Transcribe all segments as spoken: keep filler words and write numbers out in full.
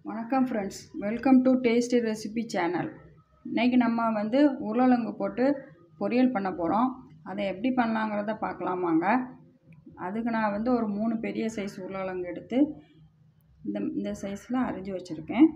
வணக்கம் friends, welcome to tasty recipe channel. இன்றைக்கி நம்ம வந்து உருளைக்கிழங்கு போட்டு பொரியல் பண்ண போகிறோம். அதை எப்படி பண்ணலாங்கிறத பார்க்கலாமாங்க. அதுக்கு நான் வந்து ஒரு மூணு பெரிய சைஸ் உருளைக்கிழங்கு எடுத்து இந்த இந்த சைஸில் அரிஞ்சு வச்சுருக்கேன்.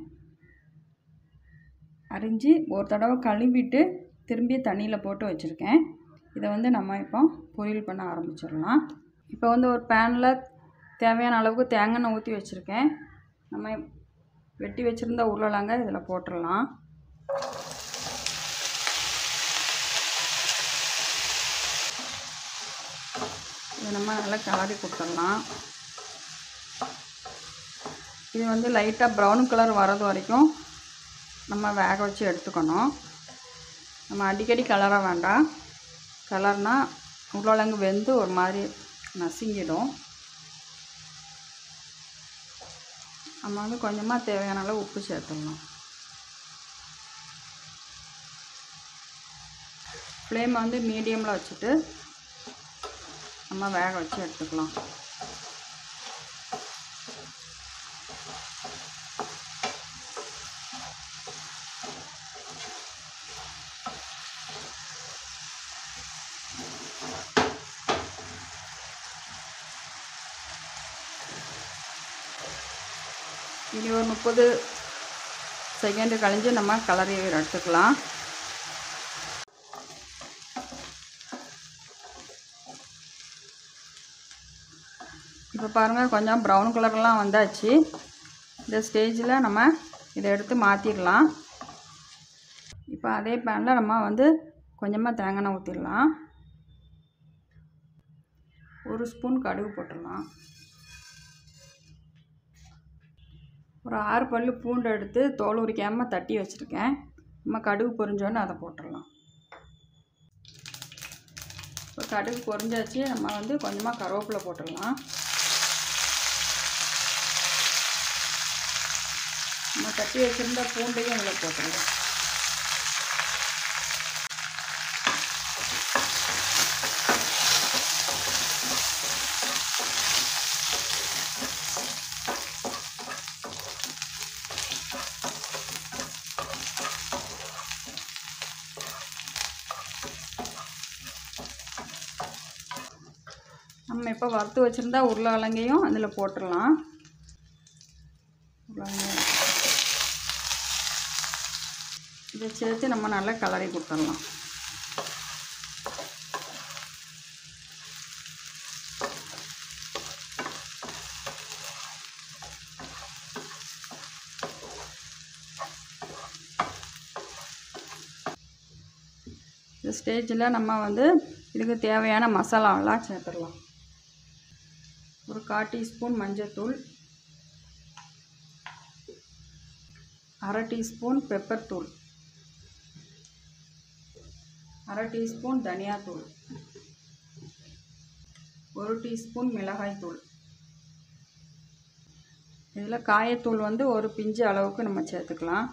அரிஞ்சு ஒரு தடவை கழுவிட்டு திரும்பி தண்ணியில் போட்டு வச்சுருக்கேன். இதை வந்து நம்ம இப்போ பொரியல் பண்ண ஆரம்பிச்சிடலாம். இப்போ வந்து ஒரு பேனில் தேவையான அளவுக்கு தேங்காய் எண்ணெய் ஊற்றி வச்சுருக்கேன். நம்ம வெட்டி வச்சுருந்த உருளைக்கிழங்க இதில் போட்டுடலாம். இதை நம்ம நல்லா கிளறி கொடுத்துடலாம். இது வந்து லைட்டாக ப்ரௌன் கலர் வர்றது வரைக்கும் நம்ம வேக வச்சு எடுத்துக்கணும். நம்ம அடிக்கடி கிளற வேண்டாம். கிளறுனா உருளைக்கிழங்கு வெந்து ஒரு மாதிரி நசுங்கிடும். நம்ம வந்து கொஞ்சமாக தேவையான அளவு உப்பு சேர்த்துடணும். ஃப்ளேமை வந்து மீடியமில் வச்சுட்டு நம்ம வேக வச்சு எடுத்துக்கலாம். இனி ஒரு முப்பது செகண்டு கழிஞ்சு நம்ம கலரி எடுத்துக்கலாம். இப்போ பாருங்கள், கொஞ்சம் ப்ரௌன் கலர்லாம் வந்தாச்சு. இந்த ஸ்டேஜில் நம்ம இதை எடுத்து மாற்றிடலாம். இப்போ அதே பேனில் நம்ம வந்து கொஞ்சமாக தேங்காய் எண்ணெய் ஊற்றிடலாம். ஒரு ஸ்பூன் கடுகு போட்டுடலாம். ஒரு ஆறு பல் பூண்டு எடுத்து தோல் உரிக்காமல் தட்டி வச்சுருக்கேன். நம்ம கடுகு பொரிஞ்சோன்னு அதை போட்டுடலாம். இப்போ கடுகு பொரிஞ்சாச்சு. நம்ம வந்து கொஞ்சமாக கருவேப்பிலை போட்டுடலாம். நம்ம தட்டி வச்சுருந்த பூண்டையும் இதில் போட்டுடலாம். நம்ம இப்போ வறுத்து வச்சுருந்தா உருளைக்கிழங்கையும் அதில் போட்டுடலாம். இதை சேர்த்து நம்ம நல்லா கலரி கொடுத்துடலாம். இந்த ஸ்டேஜில் நம்ம வந்து இதுக்கு தேவையான மசாலாவெல்லாம் சேர்த்துடலாம். ஒரு கால் டீஸ்பூன் மஞ்சள்தூள், அரை டீஸ்பூன் பெப்பர் தூள், அரை டீஸ்பூன் தனியாத்தூள், ஒரு டீஸ்பூன் மிளகாய் தூள். இதில் காயத்தூள் வந்து ஒரு பிஞ்சு அளவுக்கு நம்ம சேர்த்துக்கலாம்.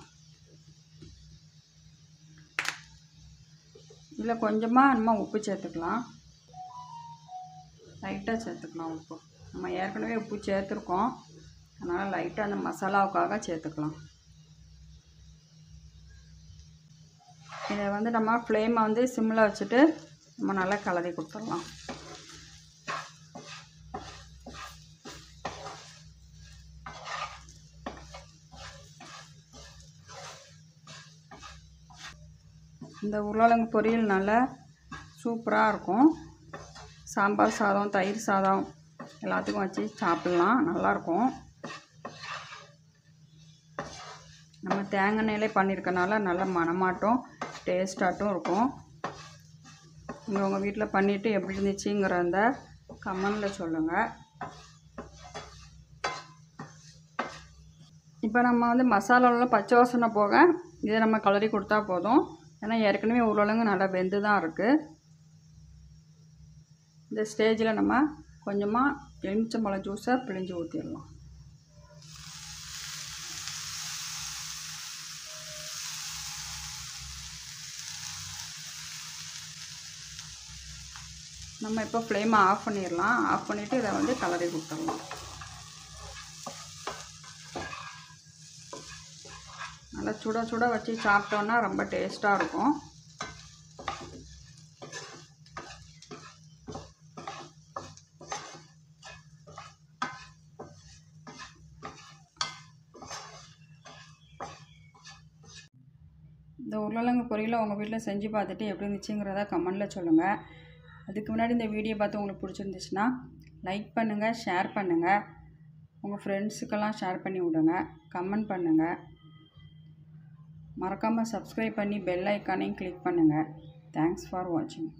இதில் கொஞ்சமாக நம்ம உப்பு சேர்த்துக்கலாம். லைட்டாக சேர்த்துக்கலாம் உப்பு. நம்ம ஏற்கனவே உப்பு சேர்த்துருக்கோம், அதனால் லைட்டாக அந்த மசாலாவுக்காக சேர்த்துக்கலாம். இதை வந்து நம்ம ஃப்ளேமை வந்து சிம்மில் வச்சுட்டு நம்ம நல்லா கலரி கொடுத்துடலாம். இந்த உருளைக்கிழங்கு பொரியல் நல்லா சூப்பராக இருக்கும். சாம்பார் சாதம், தயிர் சாதம் எல்லாத்துக்கும் வச்சு சாப்பிட்லாம், நல்லாயிருக்கும். நம்ம தேங்காய் எண்ணெயிலே பண்ணியிருக்கனால நல்ல மணமாட்டம் டேஸ்டாட்டும் இருக்கும். நீங்கள் உங்கள் வீட்டில் பண்ணிவிட்டு எப்படி இருந்துச்சுங்கிறத கமெண்டில் சொல்லுங்கள். இப்போ நம்ம வந்து மசாலாவில் பச்சை வாசனை போக இதை நம்ம கலரி கொடுத்தா போதும். ஏன்னா ஏற்கனவே உருளைக்கிழங்கு நல்லா வெந்து தான் இருக்குது. இந்த ஸ்டேஜில் நம்ம கொஞ்சமாக எலுமிச்சம்பழம் ஜூஸை பிழிஞ்சு ஊற்றிடலாம். நம்ம இப்போ ஃப்ளேமை ஆஃப் பண்ணிடலாம். ஆஃப் பண்ணிவிட்டு இதை வந்து கலரி கொடுத்துடலாம். நல்லா சுட சுட வச்சு சாப்பிட்டோன்னா ரொம்ப டேஸ்ட்டாக இருக்கும். இந்த உருளைக்கிழங்கு பொரியலை உங்கள் வீட்டில் செஞ்சு பார்த்துட்டு எப்படி இருந்துச்சுங்கிறத கமெண்டில் சொல்லுங்கள். அதுக்கு முன்னாடி இந்த வீடியோ பார்த்து உங்களுக்கு பிடிச்சிருந்துச்சுன்னா லைக் பண்ணுங்கள், ஷேர் பண்ணுங்கள், உங்கள் ஃப்ரெண்ட்ஸுக்கெல்லாம் ஷேர் பண்ணி விடுங்க, கமெண்ட் பண்ணுங்கள். மறக்காமல் சப்ஸ்கிரைப் பண்ணி பெல் ஐக்கானையும் கிளிக் பண்ணுங்கள். தேங்க்ஸ் ஃபார் வாட்சிங்.